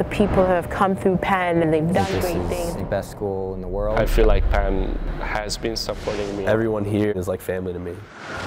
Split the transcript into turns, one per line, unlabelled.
people who have come through Penn and they've done great things.
This is the best school in the world.
I feel like Penn has been supporting me.
Everyone here is like family to me.